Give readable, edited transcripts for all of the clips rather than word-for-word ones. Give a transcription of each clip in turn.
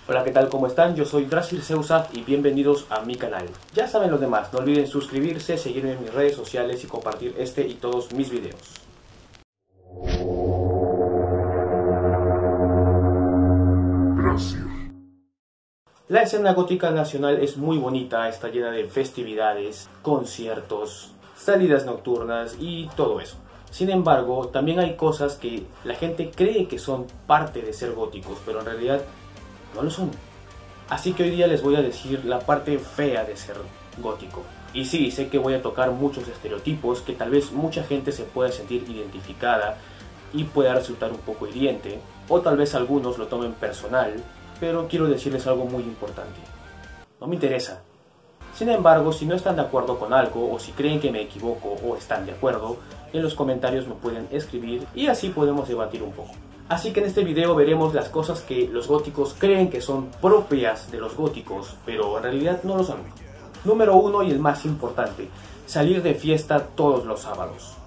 Hola, ¿qué tal? ¿Cómo están? Yo soy Drasir Seusaf y bienvenidos a mi canal. Ya saben los demás, no olviden suscribirse, seguirme en mis redes sociales y compartir este y todos mis videos. La escena gótica nacional es muy bonita, está llena de festividades, conciertos, salidas nocturnas y todo eso. Sin embargo, también hay cosas que la gente cree que son parte de ser góticos, pero en realidad no lo son. Así que hoy día les voy a decir la parte fea de ser gótico. Y sí, sé que voy a tocar muchos estereotipos que tal vez mucha gente se pueda sentir identificada y pueda resultar un poco hiriente, o tal vez algunos lo tomen personal, pero quiero decirles algo muy importante. No me interesa. Sin embargo, si no están de acuerdo con algo, o si creen que me equivoco o están de acuerdo, en los comentarios me pueden escribir y así podemos debatir un poco. Así que en este video veremos las cosas que los góticos creen que son propias de los góticos, pero en realidad no lo son. Número 1 y el más importante, salir de fiesta todos los sábados.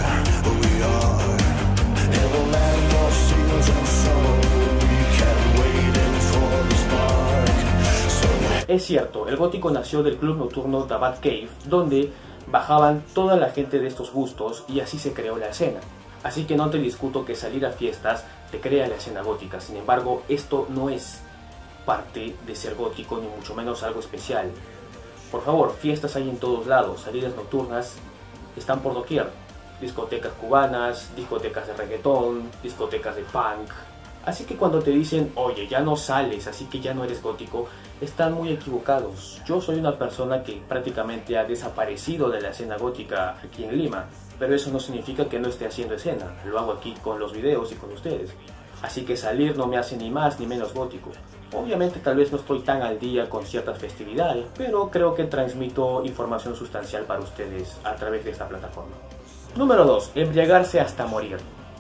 Es cierto, el gótico nació del club nocturno The Batcave, donde bajaban toda la gente de estos gustos y así se creó la escena. Así que no te discuto que salir a fiestas te crea la escena gótica. Sin embargo, esto no es parte de ser gótico, ni mucho menos algo especial. Por favor, fiestas hay en todos lados, salidas nocturnas están por doquier. Discotecas cubanas, discotecas de reggaetón, discotecas de punk. Así que cuando te dicen, oye, ya no sales, así que ya no eres gótico, están muy equivocados. Yo soy una persona que prácticamente ha desaparecido de la escena gótica aquí en Lima, pero eso no significa que no esté haciendo escena. Lo hago aquí con los videos y con ustedes. Así que salir no me hace ni más ni menos gótico. Obviamente tal vez no estoy tan al día con ciertas festividades, pero creo que transmito información sustancial para ustedes a través de esta plataforma. Número 2. Embriagarse hasta morir.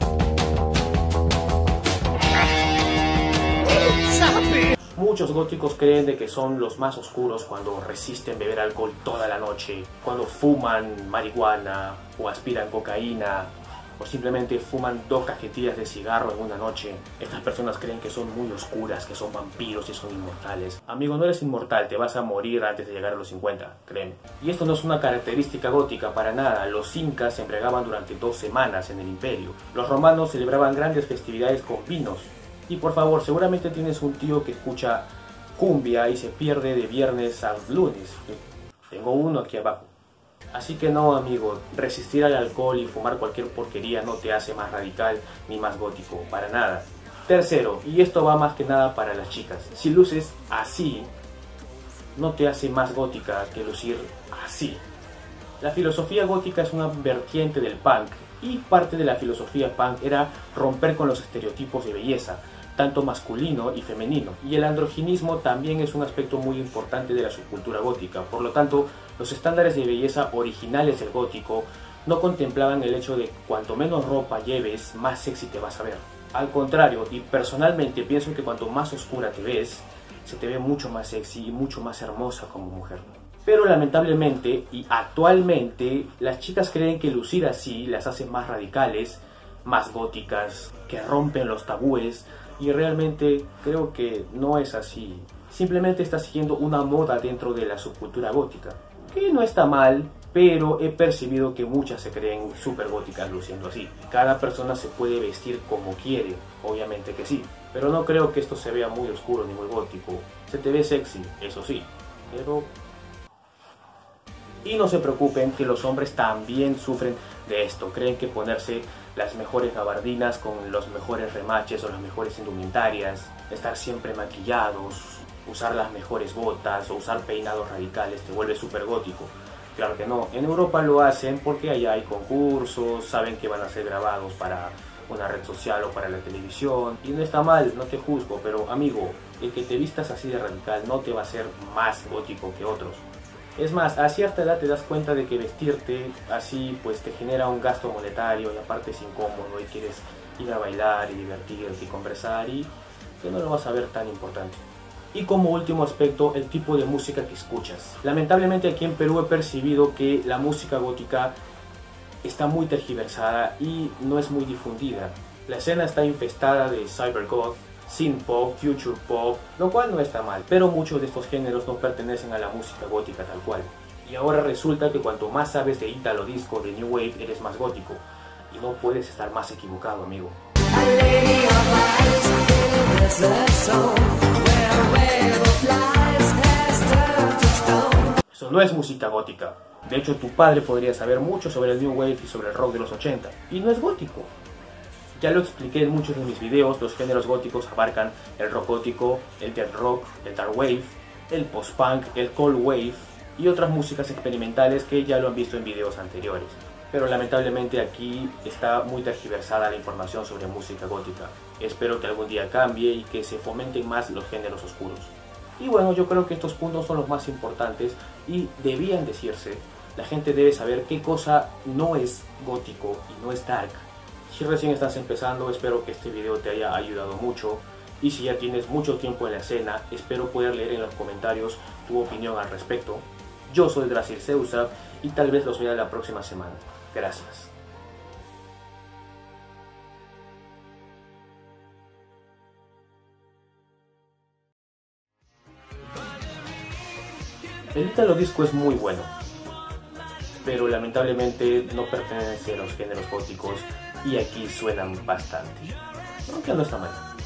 Muchos góticos creen de que son los más oscuros cuando resisten beber alcohol toda la noche, cuando fuman marihuana o aspiran cocaína o simplemente fuman 2 cajetillas de cigarro en una noche. Estas personas creen que son muy oscuras, que son vampiros y son inmortales. Amigo, no eres inmortal, te vas a morir antes de llegar a los 50, créeme. Y esto no es una característica gótica para nada. Los incas se embriagaban durante 2 semanas en el imperio. Los romanos celebraban grandes festividades con vinos. Y por favor, seguramente tienes un tío que escucha cumbia y se pierde de viernes a lunes. Tengo uno aquí abajo. Así que no, amigo, resistir al alcohol y fumar cualquier porquería no te hace más radical ni más gótico, para nada. Tercero, y esto va más que nada para las chicas, si luces así, no te hace más gótica que lucir así. La filosofía gótica es una vertiente del punk, y parte de la filosofía punk era romper con los estereotipos de belleza, tanto masculino y femenino, y el androginismo también es un aspecto muy importante de la subcultura gótica. Por lo tanto, los estándares de belleza originales del gótico no contemplaban el hecho de cuanto menos ropa lleves, más sexy te vas a ver. Al contrario, y personalmente pienso que cuanto más oscura te ves, se te ve mucho más sexy y mucho más hermosa como mujer. Pero lamentablemente y actualmente las chicas creen que lucir así las hace más radicales, más góticas, que rompen los tabúes, y realmente creo que no es así. Simplemente está siguiendo una moda dentro de la subcultura gótica, que no está mal, pero he percibido que muchas se creen súper góticas luciendo así. Cada persona se puede vestir como quiere, obviamente que sí, pero no creo que esto se vea muy oscuro ni muy gótico. Se te ve sexy, eso sí, pero... Y no se preocupen que los hombres también sufren de esto. Creen que ponerse las mejores gabardinas con los mejores remaches o las mejores indumentarias, estar siempre maquillados, usar las mejores botas o usar peinados radicales te vuelve súper gótico. Claro que no. En Europa lo hacen porque allá hay concursos, saben que van a ser grabados para una red social o para la televisión. Y no está mal, no te juzgo, pero amigo, el que te vistas así de radical no te va a hacer más gótico que otros. Es más, a cierta edad te das cuenta de que vestirte así pues te genera un gasto monetario y aparte es incómodo y quieres ir a bailar y divertirte y conversar y que no lo vas a ver tan importante. Y como último aspecto, el tipo de música que escuchas. Lamentablemente aquí en Perú he percibido que la música gótica está muy tergiversada y no es muy difundida. La escena está infestada de cybergoth, synth pop, future pop, lo cual no está mal, pero muchos de estos géneros no pertenecen a la música gótica tal cual. Y ahora resulta que cuanto más sabes de Italo Disco, de New Wave, eres más gótico. Y no puedes estar más equivocado, amigo. Eso no es música gótica. De hecho, tu padre podría saber mucho sobre el New Wave y sobre el rock de los 80. Y no es gótico. Ya lo expliqué en muchos de mis videos, los géneros góticos abarcan el rock gótico, el death rock, el dark wave, el post-punk, el cold wave y otras músicas experimentales que ya lo han visto en videos anteriores. Pero lamentablemente aquí está muy tergiversada la información sobre música gótica. Espero que algún día cambie y que se fomenten más los géneros oscuros. Y bueno, yo creo que estos puntos son los más importantes y debían decirse. La gente debe saber qué cosa no es gótico y no es dark. Si recién estás empezando, espero que este video te haya ayudado mucho. Y si ya tienes mucho tiempo en la escena, espero poder leer en los comentarios tu opinión al respecto. Yo soy Drasir Seusa y tal vez los vea la próxima semana. Gracias. El Italo Disco es muy bueno, pero lamentablemente no pertenece a los géneros góticos y aquí suenan bastante, aunque no está mal.